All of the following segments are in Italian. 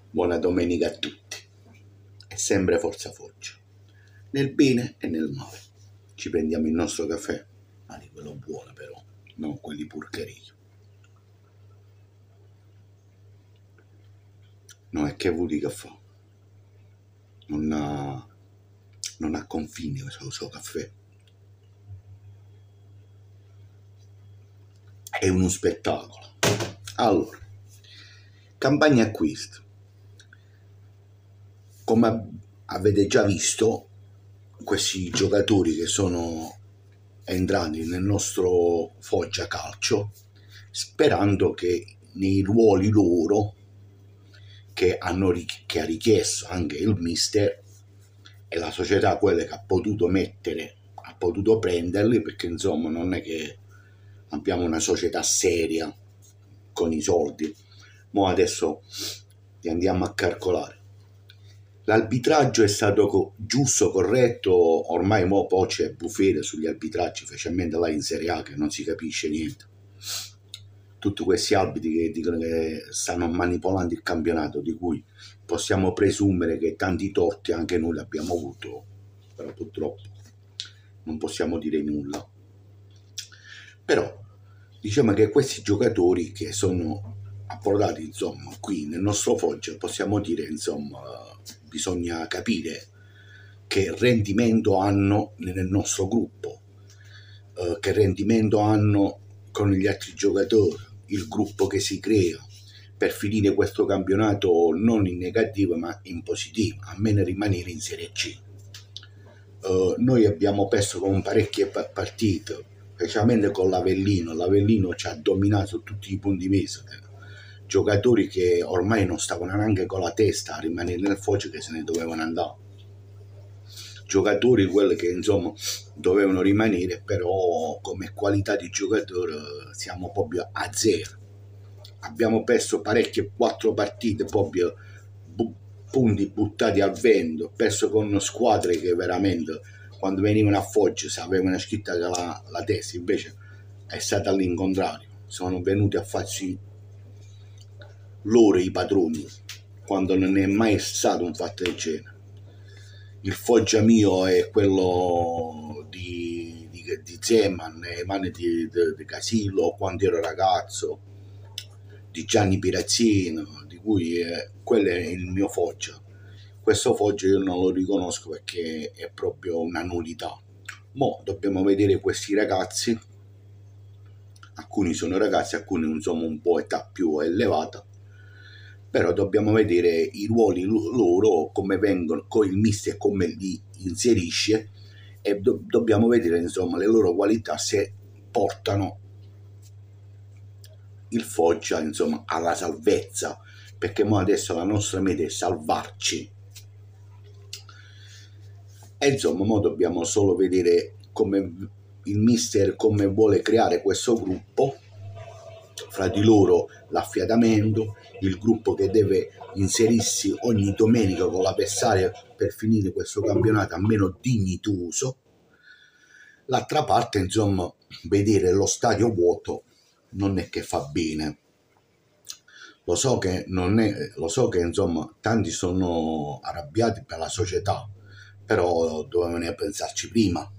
Buona domenica a tutti e sempre Forza Foggia, nel bene e nel male. Ci prendiamo il nostro caffè, ma di quello buono però, non quelli porcheria. No, è che vuol dire caffè? Non ha confini questo suo caffè. È uno spettacolo. Allora, campagna acquisto. Come avete già visto, questi giocatori che sono entrati nel nostro Foggia Calcio, sperando che nei ruoli loro che ha richiesto anche il mister e la società, quelle che ha potuto mettere, ha potuto prenderli, perché insomma non è che abbiamo una società seria con i soldi. Ma adesso li andiamo a calcolare. L'arbitraggio è stato giusto, corretto, ormai poi c'è bufera sugli arbitraggi, specialmente là in Serie A, che non si capisce niente. Tutti questi arbitri che dicono che stanno manipolando il campionato, di cui possiamo presumere che tanti torti anche noi li abbiamo avuto, però purtroppo non possiamo dire nulla. Però diciamo che questi giocatori che sono approdati insomma qui nel nostro Foggia, possiamo dire insomma, bisogna capire che rendimento hanno nel nostro gruppo, che rendimento hanno con gli altri giocatori, il gruppo che si crea per finire questo campionato non in negativo ma in positivo, almeno rimanere in Serie C. Noi abbiamo perso con parecchie partite, specialmente con l'Avellino ci ha dominato tutti i punti mesi, giocatori che ormai non stavano neanche con la testa a rimanere nel Foggia, che se ne dovevano andare, giocatori quelli che insomma dovevano rimanere, però come qualità di giocatore siamo proprio a zero. Abbiamo perso parecchie 4 partite proprio punti buttati al vento, perso con squadre che veramente quando venivano a Foggia avevano scritta la testa, invece è stata all'incontrario, sono venuti a farsi loro i padroni, quando non è mai stato un fatto del genere. Il Foggia mio è quello di Zeman, mani di Casillo quando ero ragazzo, di Gianni Pirazzino, di cui quello è il mio Foggia. Questo Foggia io non lo riconosco perché è proprio una nullità. Mo dobbiamo vedere questi ragazzi, alcuni sono ragazzi, alcuni insomma un po' età più elevata, però dobbiamo vedere i ruoli loro, come vengono, con il mister come li inserisce, e dobbiamo vedere insomma le loro qualità, se portano il Foggia insomma alla salvezza, perché mo adesso la nostra meta è salvarci, e insomma mo dobbiamo solo vedere come il mister come vuole creare questo gruppo, fra di loro l'affiatamento, il gruppo che deve inserirsi ogni domenica con l'avversario per finire questo campionato almeno dignitoso. L'altra parte insomma, vedere lo stadio vuoto non è che fa bene. Lo so che insomma tanti sono arrabbiati per la società, però dovevano pensarci prima,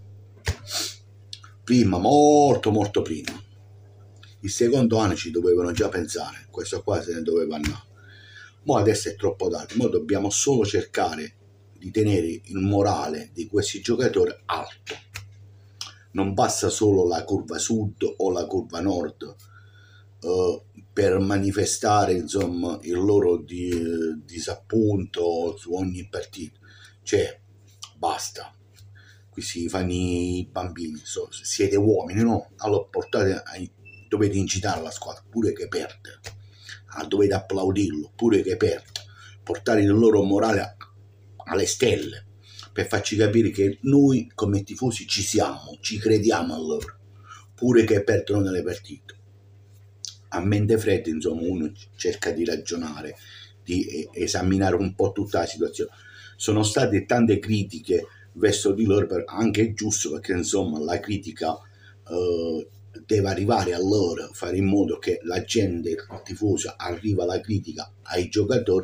molto prima. Il secondo anno ci dovevano già pensare, questo qua se ne doveva andare. Ma adesso è troppo tardi, ma dobbiamo solo cercare di tenere il morale di questi giocatori alto. Non basta solo la curva sud o la curva nord per manifestare insomma il loro disappunto su ogni partita, cioè basta. Qui si fanno i bambini, siete uomini, no? Allora dovete incitare la squadra pure che perde, dovete applaudirlo pure che perde, portare il loro morale alle stelle, per farci capire che noi come tifosi ci siamo, ci crediamo a loro, pure che perdono nelle partite. A mente fredda insomma uno cerca di ragionare, di esaminare un po' tutta la situazione. Sono state tante critiche verso di loro, anche giusto, perché insomma la critica deve arrivare a loro, fare in modo che la gente, il tifoso, arriva la critica ai giocatori,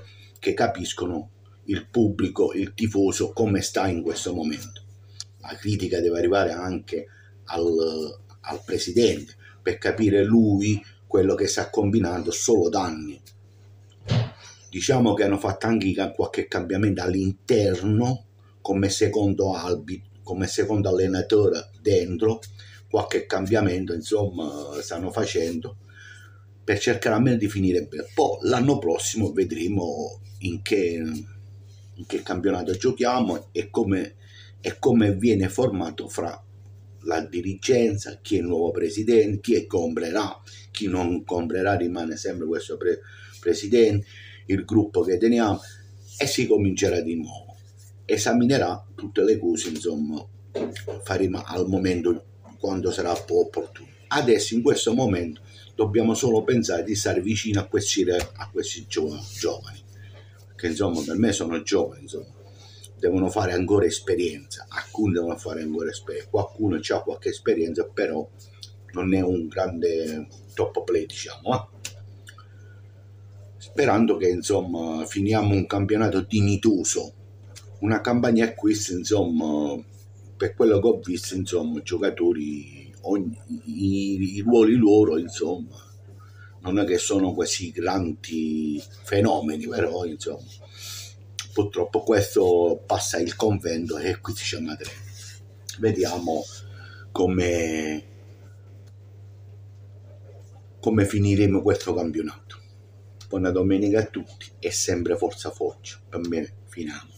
perché capiscono il pubblico, il tifoso, come sta in questo momento. La critica deve arrivare anche al presidente, per capire lui quello che sta combinando solo danni. Diciamo che hanno fatto anche qualche cambiamento all'interno, come secondo allenatore dentro, qualche cambiamento insomma stanno facendo per cercare almeno di finire bene. Poi l'anno prossimo vedremo in che campionato giochiamo e come viene formato fra la dirigenza, chi è il nuovo presidente, chi comprerà, chi non comprerà rimane sempre questo presidente, il gruppo che teniamo, e si comincerà di nuovo. Esaminerà tutte le cose, insomma, faremo al momento quando sarà opportuno. Adesso in questo momento dobbiamo solo pensare di stare vicino a questi giovani, che insomma per me sono giovani, insomma, devono fare ancora esperienza, alcuni devono fare ancora esperienza, qualcuno ha qualche esperienza, però non è un grande top play, diciamo, sperando che insomma finiamo un campionato dignitoso, una campagna acquisti, insomma, per quello che ho visto, insomma, giocatori, i ruoli loro, insomma, non è che sono questi grandi fenomeni, però insomma purtroppo questo passa il convento e qui siamo a tre. Vediamo come finiremo questo campionato. Buona domenica a tutti e sempre forza Foggia, per me finiamo.